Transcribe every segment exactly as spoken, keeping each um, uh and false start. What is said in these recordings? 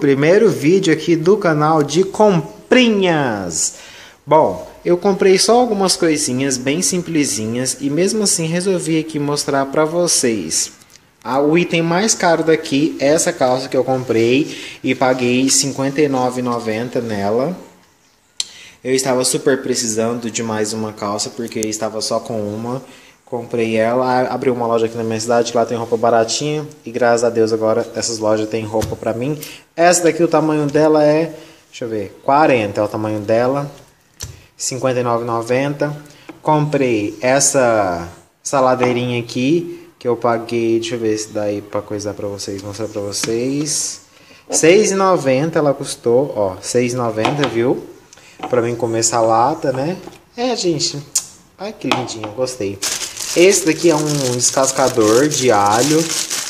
primeiro vídeo aqui do canal de comprinhas. Bom, eu comprei só algumas coisinhas bem simplesinhas e mesmo assim resolvi aqui mostrar pra vocês. Ah, o item mais caro daqui é essa calça que eu comprei e paguei cinquenta e nove reais e noventa centavos nela. Eu estava super precisando de mais uma calça porque estava só com uma. Comprei ela, abri uma loja aqui na minha cidade, lá tem roupa baratinha. E graças a Deus agora essas lojas têm roupa pra mim. Essa daqui o tamanho dela é, deixa eu ver, quarenta é o tamanho dela. cinquenta e nove reais e noventa centavos. Comprei essa saladeirinha aqui, que eu paguei, deixa eu ver se dá aí pra coisar pra vocês, mostrar pra vocês. seis reais e noventa centavos ela custou, ó, seis reais e noventa centavos, viu? Pra mim comer salada, né? É, gente, ai que lindinho, gostei. Esse daqui é um descascador de alho.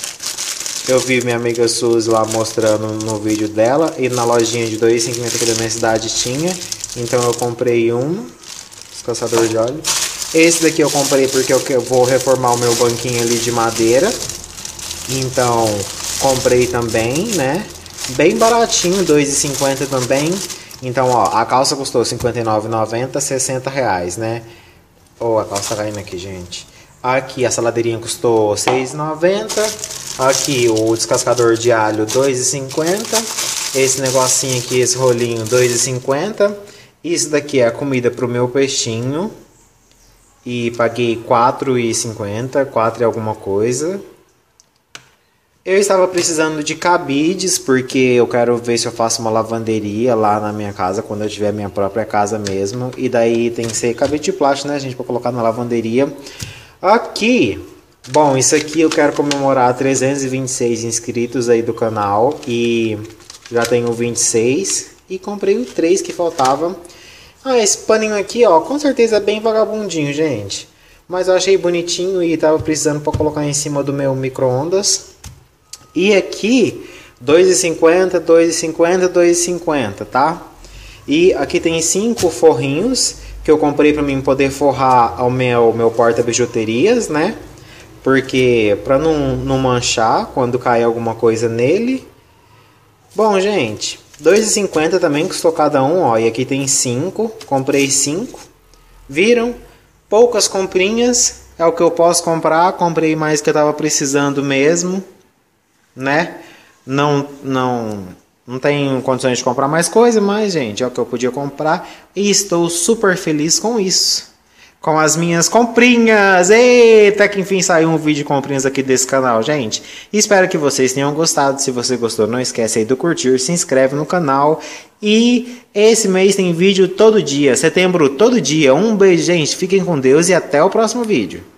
Eu vi minha amiga Suzy lá mostrando no vídeo dela. E na lojinha de dois reais e cinquenta centavos aqui da minha cidade tinha. Então eu comprei um descascador de alho. Esse daqui eu comprei porque eu vou reformar o meu banquinho ali de madeira. Então comprei também, né? Bem baratinho, dois reais e cinquenta centavos também. Então ó, a calça custou cinquenta e nove reais e noventa centavos, sessenta reais, né? Oh, a calça tá caindo aqui, gente. Aqui a saladeirinha custou seis reais e noventa centavos. Aqui o descascador de alho dois reais e cinquenta centavos. Esse negocinho aqui, esse rolinho dois reais e cinquenta centavos. Isso daqui é a comida pro meu peixinho. E paguei quatro reais e cinquenta centavos, quatro e alguma coisa. Eu estava precisando de cabides, porque eu quero ver se eu faço uma lavanderia lá na minha casa, quando eu tiver minha própria casa mesmo. E daí tem que ser cabide de plástico, né, gente, para colocar na lavanderia. Aqui, bom, isso aqui eu quero comemorar trezentos e vinte e seis inscritos aí do canal. E já tenho vinte e seis. E comprei o três que faltava. Ah, esse paninho aqui, ó, com certeza é bem vagabundinho, gente. Mas eu achei bonitinho e tava precisando para colocar em cima do meu micro-ondas. E aqui, dois reais e cinquenta centavos, dois reais e cinquenta centavos, dois reais e cinquenta centavos, tá? E aqui tem cinco forrinhos que eu comprei para mim poder forrar o meu, meu porta-bijuterias, né? Porque para não, não manchar quando cair alguma coisa nele. Bom, gente, dois reais e cinquenta centavos também custou cada um, ó. E aqui tem cinco, comprei cinco. Viram? Poucas comprinhas, é o que eu posso comprar. Comprei mais que eu tava precisando mesmo, né? Não, não, não tenho condições de comprar mais coisa, mas, gente, é o que eu podia comprar. E estou super feliz com isso. Com as minhas comprinhas. Eita, que enfim saiu um vídeo de comprinhas aqui desse canal, gente. Espero que vocês tenham gostado. Se você gostou, não esquece aí do curtir, se inscreve no canal. E esse mês tem vídeo todo dia, setembro todo dia. Um beijo, gente. Fiquem com Deus e até o próximo vídeo.